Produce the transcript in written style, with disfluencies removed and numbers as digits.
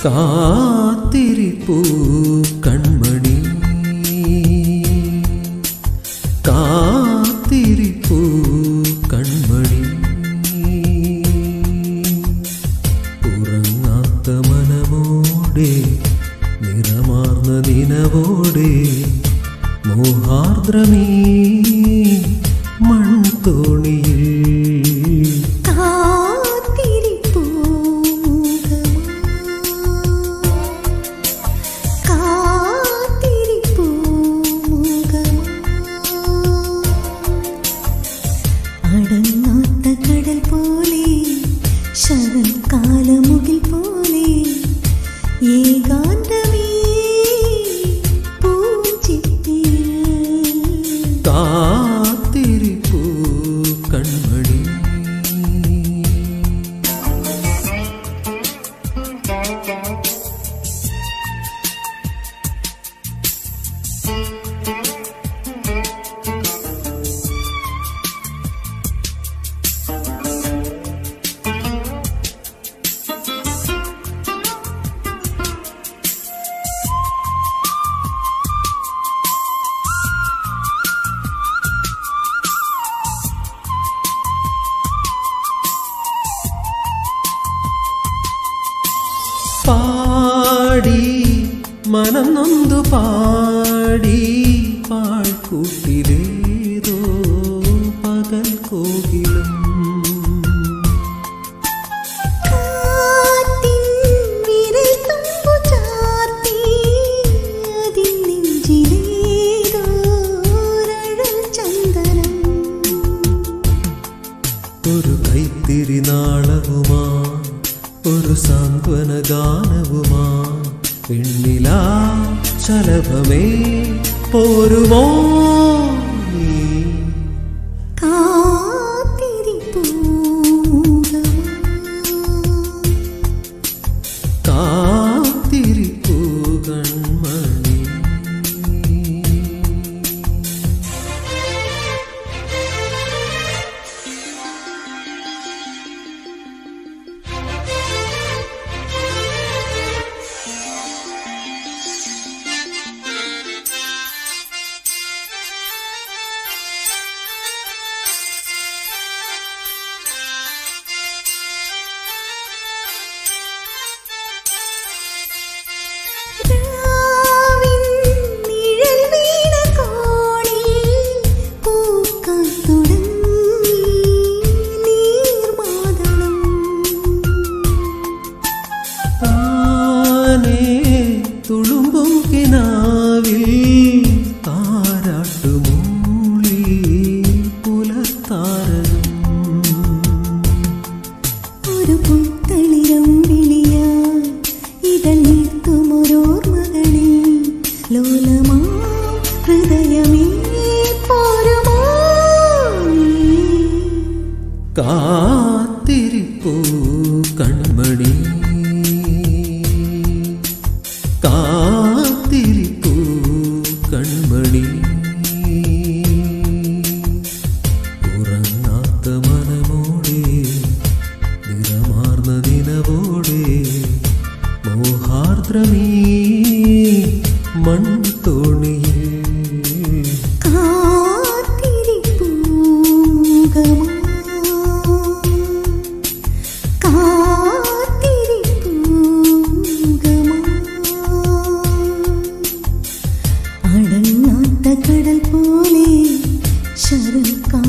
കാത്തിരിപ്പൂ കൺമണി കാത്തിരിപ്പൂ കൺമണി ഉറങ്ങാത്ത മനമോടെ നിറമാർന്ന നിനവോടെ മോഹാർദ്രമീ മൺതോണിയിൽ അടങ്ങാത്ത കടൽ പോലെ ശരൽക്കാലമുകിൽ പോലെ ഏകാന്തമേ പൂഞ്ചിത്തിയിൽ കാത്തിരിപ്പൂ കൺമണി പാടി മനം നൊന്തു പാടി പാഴ്ക്കൂട്ടിലേതോ പകൽ കോകിലും ഒരു കൈത്തിരി നാളവുമാ ഒരു സാന്ത്വന ഗാനവുമാ പെണ്ണിലാ ശലഭമേ പോരുമോ നീ കാത്തിരിപ്പൂ കാത്തിരിപ്പൂ കൺമണി തുളുമ്പും കിനാവിൽ താരാട്ടുമൂളി പുലർത്താരകം ഒരു പുത്തളിരം വിളിയാ ഇതൾ നീർത്തുമൊരോർമകളിൽ ലോലമാ ഹൃദയമേ പോരുമോ കാത്തിരിപ്പൂ കൺമണി കാത്തിരിപ്പൂ കൺമണി ഉറങ്ങാത്ത മനമോടെ നിറമാർന്ന നിനവോടെ മോഹാർദ്രമീ മൺതോണിയിൽ കാത്തിരിപ്പൂ അടങ്ങാത്ത കടൽ പോലെ ശരൽക്കാലം